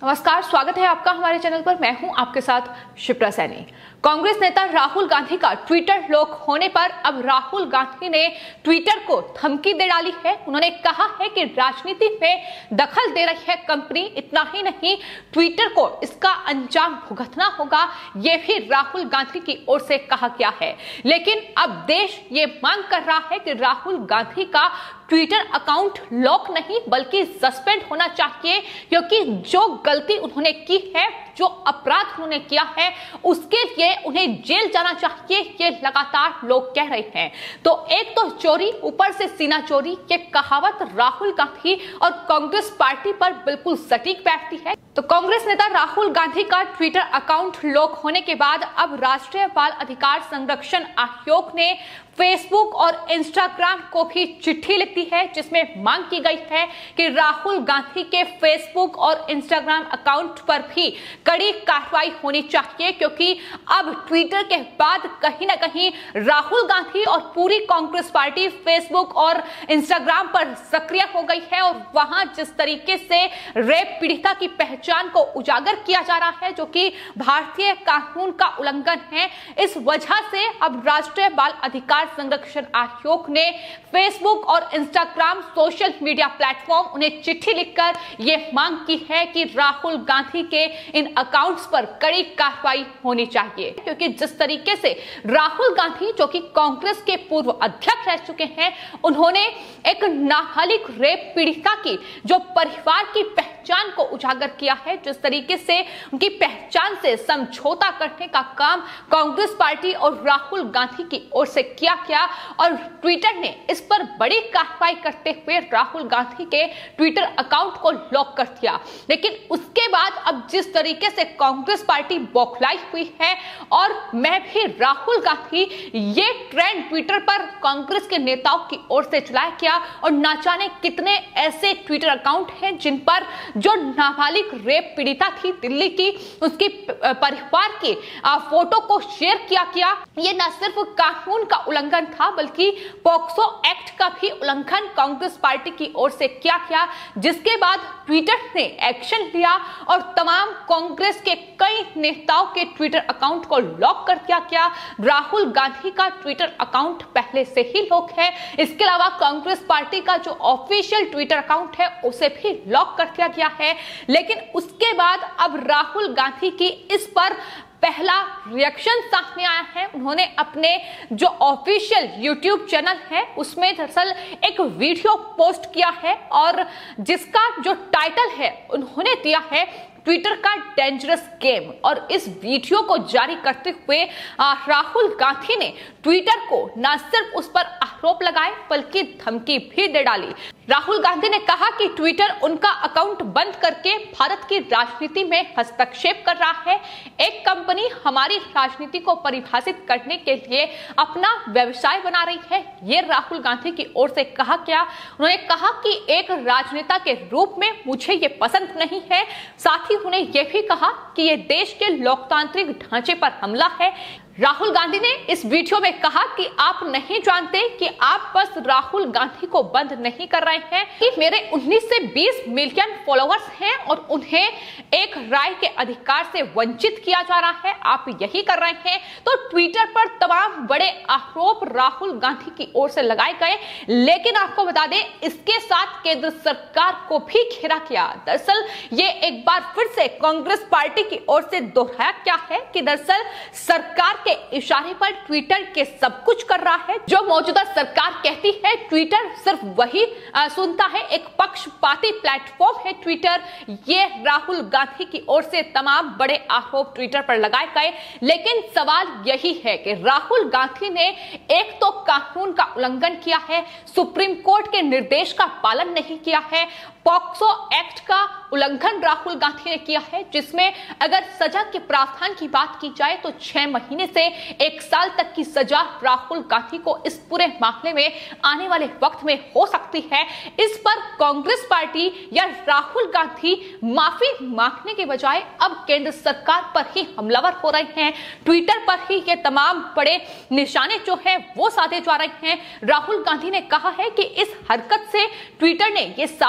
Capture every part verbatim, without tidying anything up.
नमस्कार, स्वागत है आपका हमारे चैनल पर। मैं हूं आपके साथ शिप्रा सैनी। कांग्रेस नेता राहुल गांधी का ट्विटर लॉक होने पर अब राहुल गांधी ने ट्विटर को धमकी दे डाली है। उन्होंने कहा है कि राजनीति में दखल दे रही है कंपनी। इतना ही नहीं, ट्विटर को इसका अंजाम भुगतना होगा, यह भी राहुल गांधी की ओर से कहा गया है। लेकिन अब देश ये मांग कर रहा है कि राहुल गांधी का ट्विटर अकाउंट लॉक नहीं बल्कि सस्पेंड होना चाहिए, क्योंकि जो गलती उन्होंने की है, जो अपराध उन्होंने किया है, उसके लिए उन्हें जेल जाना चाहिए, ये लगातार लोग कह रहे हैं। तो एक तो चोरी, ऊपर से सीना चोरी, ये कहावत राहुल गांधी और कांग्रेस पार्टी पर बिल्कुल सटीक बैठती है। तो कांग्रेस नेता राहुल गांधी का ट्विटर अकाउंट लॉक होने के बाद अब राष्ट्रीय बाल अधिकार संरक्षण आयोग ने फेसबुक और इंस्टाग्राम को भी चिट्ठी लिखी है, जिसमें मांग की गई है कि राहुल गांधी के फेसबुक और इंस्टाग्राम अकाउंट पर भी कड़ी कार्रवाई होनी चाहिए, क्योंकि अब ट्विटर के बाद कहीं ना कहीं राहुल गांधी और पूरी कांग्रेस पार्टी फेसबुक और इंस्टाग्राम पर सक्रिय हो गई है। और वहां जिस तरीके से रेप पीड़िता की पहचान को उजागर किया जा रहा है, जो कि भारतीय कानून का उल्लंघन है, इस वजह से अब राष्ट्रीय बाल अधिकार संरक्षण आयोग ने फेसबुक और इंस्टाग्राम सोशल मीडिया प्लेटफॉर्म उन्हें चिट्ठी लिखकर यह मांग की है कि राहुल गांधी के इन अकाउंट्स पर कड़ी कार्रवाई होनी चाहिए, क्योंकि जिस तरीके से राहुल गांधी, जो कि कांग्रेस के पूर्व अध्यक्ष रह चुके हैं, उन्होंने एक नाबालिग रेप पीड़िता की जो परिवार की पहचान को उजागर किया है, जिस तरीके से उनकी पहचान से समझौता करने का काम कांग्रेस पार्टी और राहुल गांधी की ओर से किया क्या, और ट्विटर ने इस पर बड़ी कार्रवाई करते हुए राहुल गांधी के ट्विटर अकाउंट को लॉक कर दिया। लेकिन उसके बाद अब जिस तरीके से कांग्रेस पार्टी बौखलाई हुई है, और मैं भी राहुल गांधी, ये ट्रेंड ट्विटर पर कांग्रेस के नेताओं की ओर से चलाया गया, और ना जाने कितने ऐसे ट्विटर अकाउंट हैं जिन पर जो नाबालिग रेप पीड़िता थी दिल्ली की, उसकी परिवार की फोटो को शेयर किया गया। ये न सिर्फ कानून का उल्लंघन था, बल्कि पॉक्सो एक्ट का भी उल्लंघन कांग्रेस पार्टी की ओर से किया गया, जिसके बाद ट्विटर ने एक्शन लिया और तमाम कांग्रेस के कई नेताओं के ट्विटर अकाउंट को लॉक कर दिया गया। राहुल गांधी का ट्विटर अकाउंट पहले से ही लॉक है। इसके अलावा कांग्रेस पार्टी का जो ऑफिशियल ट्विटर अकाउंट है, उसे भी लॉक कर दिया गया है। लेकिन उसके बाद अब राहुल गांधी की इस पर पहला रिएक्शन सामने आया है। उन्होंने अपने जो ऑफिशियल यूट्यूब चैनल है, उसमें दरअसल एक वीडियो पोस्ट किया है, और जिसका जो टाइटल है उन्होंने दिया है ट्विटर का डेंजरस गेम। और इस वीडियो को जारी करते हुए राहुल गांधी ने ट्विटर को न सिर्फ उस पर आरोप लगाए बल्कि धमकी भी दे डाली। राहुल गांधी ने कहा कि ट्विटर उनका अकाउंट बंद करके भारत की राजनीति में हस्तक्षेप कर रहा है। एक कंपनी हमारी राजनीति को परिभाषित करने के लिए अपना व्यवसाय बना रही है, ये राहुल गांधी की ओर से कहा गया। उन्होंने कहा कि एक राजनेता के रूप में मुझे ये पसंद नहीं है। साथ ही उन्होंने ये भी कहा कि ये देश के लोकतांत्रिक ढांचे पर हमला है। राहुल गांधी ने इस वीडियो में कहा कि आप नहीं जानते कि आप बस राहुल गांधी को बंद नहीं कर रहे हैं, कि मेरे उन्नीस से बीस मिलियन फॉलोअर्स हैं और उन्हें एक राय के अधिकार से वंचित किया जा रहा है, आप यही कर रहे हैं। तो ट्विटर पर तमाम बड़े आरोप राहुल गांधी की ओर से लगाए गए। लेकिन आपको बता दें, इसके साथ केंद्र सरकार को भी घेरा गया। दरअसल ये एक बार फिर से कांग्रेस पार्टी की ओर से दोहराया क्या है कि दरअसल सरकार के इशारे पर ट्विटर के सब कुछ कर रहा है। जो मौजूदा सरकार कहती है, ट्विटर सिर्फ वही आ, सुनता है। एक पक्षपाती प्लेटफॉर्म है ट्विटर। ये राहुल गांधी की ओर से तमाम बड़े आरोप ट्विटर पर लगाए गए। लेकिन सवाल यही है कि राहुल गांधी ने एक तो कानून का उल्लंघन किया है, सुप्रीम कोर्ट के निर्देश का पालन नहीं किया है, पॉक्सो एक्ट का उल्लंघन राहुल गांधी ने किया है, जिसमें अगर सजा के प्रावधान की बात की जाए तो छह महीने से एक साल तक की सजा राहुल गांधी को इस पूरे मामले में आने वाले वक्त में हो सकती है। इस पर कांग्रेस पार्टी या राहुल गांधी माफी मांगने के बजाय अब केंद्र सरकार पर ही हमलावर हो रहे हैं। ट्विटर पर ही ये तमाम बड़े निशाने जो है वो साधे जा रहे हैं। राहुल गांधी ने कहा है कि इस हरकत से ट्विटर ने यह साबित कर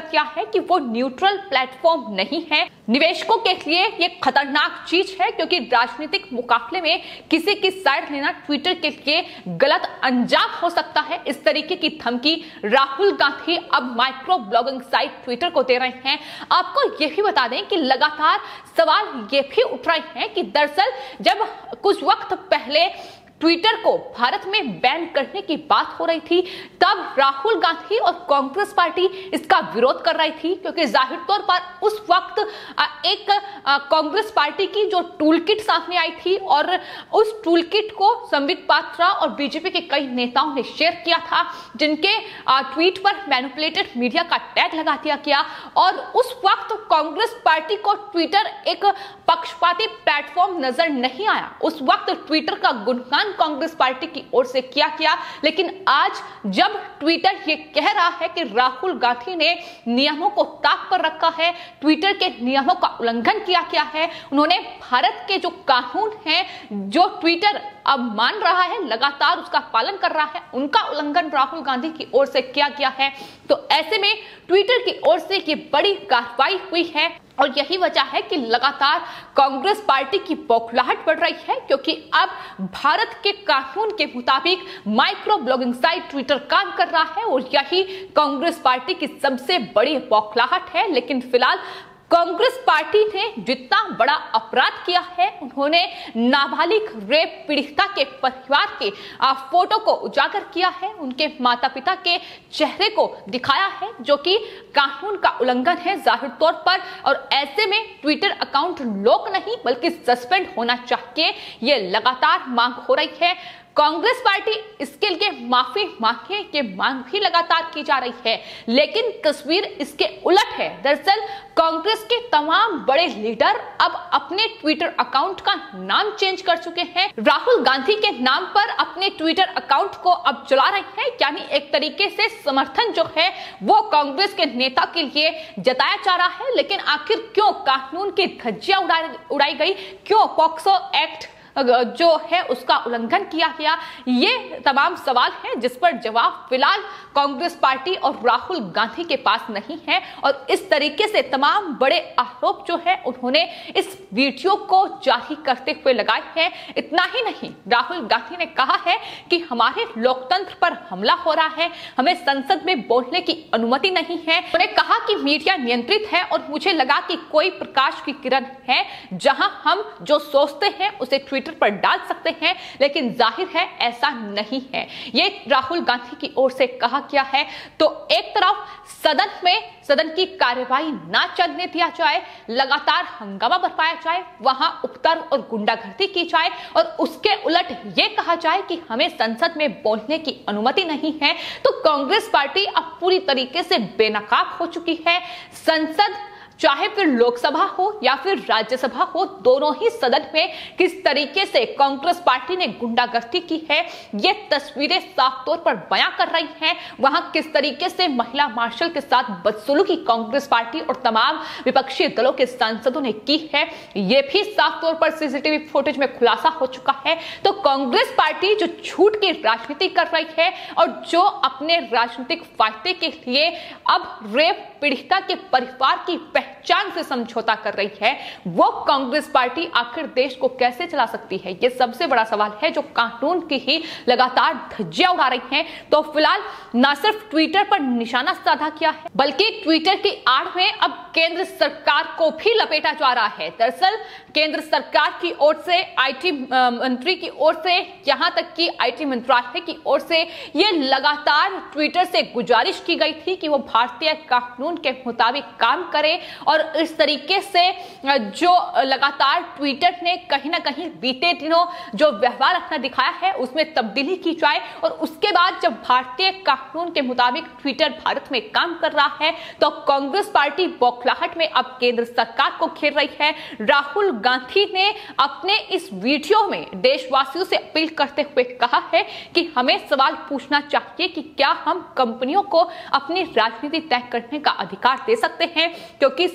किया है कि वो न्यूट्रल प्लेटफॉर्म नहीं है। निवेशकों के लिए ये खतरनाक चीज है क्योंकि राजनीतिक मुकाबले में किसी की साइड लेना ट्विटर के लिए गलत अंजाम हो सकता है। इस तरीके की धमकी राहुल गांधी अब माइक्रो ब्लॉगिंग साइट ट्विटर को दे रहे हैं। आपको यह भी बता दें कि लगातार सवाल ये भी उठ रहे हैं कि दरअसल जब कुछ वक्त पहले ट्विटर को भारत में बैन करने की बात हो रही थी तब राहुल गांधी और कांग्रेस पार्टी इसका विरोध कर रही थी, क्योंकि जाहिर तौर पर उस वक्त एक कांग्रेस पार्टी की जो टूल किट सामने आई थी और उस टूल किट को संबित पात्रा और बीजेपी के कई नेताओं ने शेयर किया था, जिनके ट्वीट पर मैनिपुलेटेड मीडिया का टैग लगा दिया गया। और उस वक्त कांग्रेस पार्टी को ट्विटर एक पक्षपाती प्लेटफॉर्म नजर नहीं आया। उस वक्त ट्विटर का गुणगान कांग्रेस पार्टी की ओर से किया गया, लेकिन आज जब ट्विटर ये कह रहा है कि राहुल गांधी ने नियमों को ताक पर रखा है, ट्विटर के नियमों का उल्लंघन किया गया है, उन्होंने भारत के जो कानून हैं जो ट्विटर अब मान रहा है लगातार उसका पालन कर रहा है, उनका उल्लंघन राहुल गांधी की ओर से किया गया है। तो ऐसे में ट्विटर की ओर से ये बड़ी कार्रवाई हुई है और यही वजह है कि लगातार कांग्रेस पार्टी की बौखलाहट बढ़ रही है, क्योंकि अब भारत के कानून के मुताबिक माइक्रो ब्लॉगिंग साइट ट्विटर काम कर रहा है और यही कांग्रेस पार्टी की सबसे बड़ी बौखलाहट है। लेकिन फिलहाल कांग्रेस पार्टी ने जितना बड़ा अपराध किया है, उन्होंने नाबालिग रेप पीड़िता के परिवार के फोटो को उजागर किया है, उनके माता पिता के चेहरे को दिखाया है, जो कि कानून का उल्लंघन है जाहिर तौर पर। और ऐसे में ट्विटर अकाउंट लॉक नहीं बल्कि सस्पेंड होना चाहिए, ये लगातार मांग हो रही है। कांग्रेस पार्टी इसके लिए माफी मांगे ये मांग भी लगातार की जा रही है, लेकिन तस्वीर इसके उलट है। दरअसल कांग्रेस के तमाम बड़े लीडर अब अपने ट्विटर अकाउंट का नाम चेंज कर चुके हैं, राहुल गांधी के नाम पर अपने ट्विटर अकाउंट को अब चला रहे हैं। यानी एक तरीके से समर्थन जो है वो कांग्रेस के नेता के लिए जताया जा रहा है। लेकिन आखिर क्यों कानून की धज्जियां उड़ाई गई, क्यों पॉक्सो एक्ट जो है उसका उल्लंघन किया गया, ये तमाम सवाल हैं जिस पर जवाब फिलहाल कांग्रेस पार्टी और राहुल गांधी के पास नहीं है। और इस तरीके से तमाम बड़े आरोप जो है उन्होंने इस वीडियो को जारी करते हुए लगाए हैं। इतना ही नहीं, राहुल गांधी ने कहा है कि हमारे लोकतंत्र पर हमला हो रहा है, हमें संसद में बोलने की अनुमति नहीं है। उन्होंने कहा कि मीडिया नियंत्रित है और मुझे लगा कि कोई प्रकाश की किरण है जहां हम जो सोचते हैं उसे ट्विटर पर डाल सकते हैं, लेकिन जाहिर है ऐसा नहीं है। ये राहुल गांधी की ओर से कहा गया है। तो एक तरफ सदन में सदन की कार्यवाही ना चलने दिया जाए, लगातार हंगामा बरपाया जाए, वहां उपद्रव और गुंडागर्दी की जाए और उसके उलट ये कहा जाए कि हमें संसद में बोलने की अनुमति नहीं है, तो कांग्रेस पार्टी अब पूरी तरीके से बेनकाब हो चुकी है। संसद चाहे फिर लोकसभा हो या फिर राज्यसभा हो, दोनों ही सदन में किस तरीके से कांग्रेस पार्टी ने गुंडागर्दी की है ये तस्वीरें साफ तौर पर बयां कर रही हैं। वहां किस तरीके से महिला मार्शल के साथ बदसलूकी कांग्रेस पार्टी और तमाम विपक्षी दलों के सांसदों ने की है, ये भी साफ तौर पर सीसीटीवी फुटेज में खुलासा हो चुका है। तो कांग्रेस पार्टी जो झूठ की राजनीति कर रही है और जो अपने राजनीतिक फायदे के लिए अब रेप पीड़िता के परिवार की पहचान से समझौता कर रही है, वो कांग्रेस पार्टी आखिर देश को कैसे चला सकती है, ये सबसे बड़ा सवाल है जो कानून की ही लगातार धज्जियां उड़ा रही हैं। तो फिलहाल न सिर्फ ट्विटर पर निशाना साधा किया है, बल्कि ट्विटर की आड़ में अब केंद्र सरकार को भी लपेटा जा रहा है। दरअसल केंद्र सरकार की ओर से, आईटी मंत्री की ओर से, यहां तक कि आईटी मंत्रालय की ओर से ये लगातार ट्विटर से गुजारिश की गई थी कि वो भारतीय कानून के मुताबिक काम करे और इस तरीके से जो लगातार ट्विटर ने कहीं ना कहीं बीते दिनों जो व्यवहार अपना दिखाया है उसमें तब्दीली की जाए। और उसके बाद जब भारतीय कानून के मुताबिक ट्विटर भारत में काम कर रहा है तो कांग्रेस पार्टी बौखलाहट में अब केंद्र सरकार को घेर रही है। राहुल गांधी ने अपने इस वीडियो में देशवासियों से अपील करते हुए कहा है कि हमें सवाल पूछना चाहिए कि क्या हम कंपनियों को अपनी राजनीति तय करने का अधिकार दे सकते हैं, क्योंकि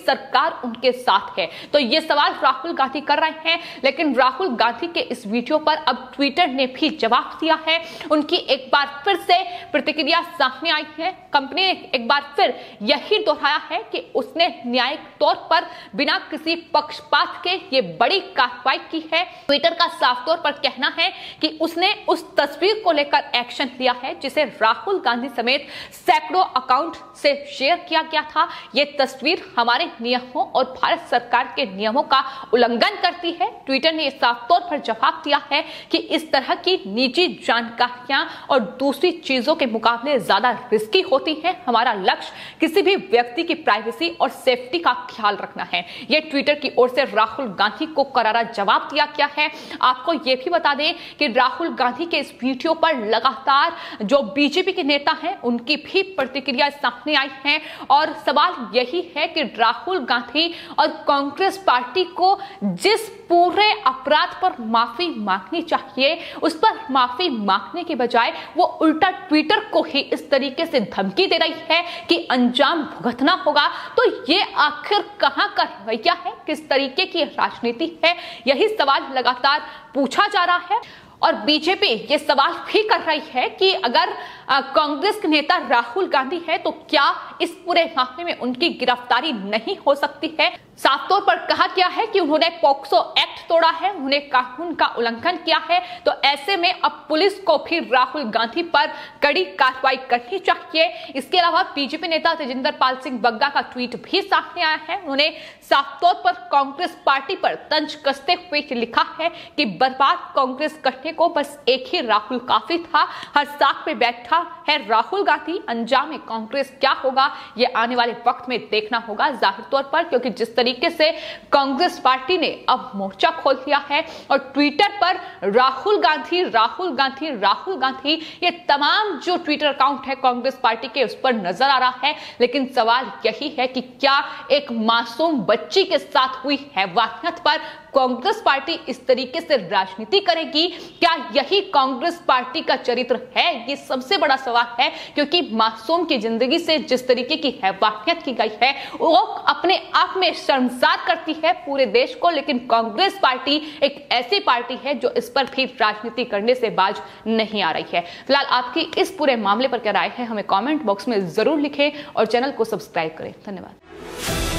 सरकार उनके साथ है। तो ये सवाल राहुल गांधी कर रहे हैं, लेकिन राहुल गांधी के इस वीडियो पर अब ट्विटर ने भी जवाब दिया है। उनकी एक बार फिर से प्रतिक्रिया सामने आई है। कंपनी ने एक बार फिर यही दोहराया है कि उसने न्यायिक तौर पर बिना किसी पक्षपात के ये बड़ी कार्रवाई की है। ट्विटर का साफ तौर पर कहना है कि उसने उस तस्वीर को लेकर एक्शन लिया है जिसे राहुल गांधी समेत सैकड़ों अकाउंट से शेयर किया गया था। यह तस्वीर हमारे नियमों और भारत सरकार के नियमों का उल्लंघन करती है। ट्विटर ने साफ तौर पर जवाब दिया है कि इस तरह की निजी जानकारियां और दूसरी चीजों के मुकाबले ज्यादा रिस्की होती हैं। हमारा लक्ष्य किसी भी व्यक्ति की प्राइवेसी और सेफ्टी का ख्याल रखना है। यह ट्विटर की ओर से राहुल गांधी को करारा जवाब दिया गया है। आपको यह भी बता दें कि राहुल गांधी के इस वीडियो पर लगातार जो बीजेपी के नेता हैं उनकी भी प्रतिक्रिया सामने आई है और सवाल यही है कि राहुल गांधी और कांग्रेस पार्टी को जिस पूरे अपराध पर माफी मांगनी चाहिए उस पर माफी मांगने के बजाय वो उल्टा ट्विटर को ही इस तरीके से धमकी दे रही है कि अंजाम भुगतना होगा। तो ये आखिर कहां का रवैया है, किस तरीके की राजनीति है, यही सवाल लगातार पूछा जा रहा है। और बीजेपी ये सवाल भी कर रही है कि अगर कांग्रेस के नेता राहुल गांधी है तो क्या इस पूरे मामले में उनकी गिरफ्तारी नहीं हो सकती है। साफ तौर पर कहा गया है कि उन्होंने पॉक्सो एक्ट तोड़ा है, उन्होंने कानून का उल्लंघन किया है। तो ऐसे में अब पुलिस को भी राहुल गांधी पर कड़ी कार्रवाई करनी चाहिए। इसके अलावा बीजेपी नेता तेजिंदर पाल सिंह बग्गा का ट्वीट भी सामने आया है। उन्होंने साफ तौर पर कांग्रेस पार्टी पर तंज कसते हुए लिखा है कि बर्बाद कांग्रेस करने को बस एक ही राहुल काफी था। हर साथ में बैठा है राहुल गांधी। अंजाम कांग्रेस क्या होगा ये आने वाले वक्त में देखना होगा जाहिर तौर पर, क्योंकि जिस तरीके से कांग्रेस पार्टी ने अब मोर्चा खोल दिया है और ट्विटर पर राहुल गांधी राहुल गांधी राहुल गांधी ये तमाम जो ट्विटर अकाउंट है कांग्रेस पार्टी के उस पर नजर आ रहा है। लेकिन सवाल यही है कि क्या एक मासूम बच्ची के साथ हुई हैवानियत पर कांग्रेस पार्टी इस तरीके से राजनीति करेगी? क्या यही कांग्रेस पार्टी का चरित्र है? ये सबसे बड़ा सवाल है, क्योंकि मासूम की जिंदगी से जिस तरीके की हैवानियत की गई है वो अपने आप में शर्मसार करती है पूरे देश को। लेकिन कांग्रेस पार्टी एक ऐसी पार्टी है जो इस पर भी राजनीति करने से बाज नहीं आ रही है। फिलहाल आपकी इस पूरे मामले पर क्या राय है हमें कमेंट बॉक्स में जरूर लिखें और चैनल को सब्सक्राइब करें। धन्यवाद।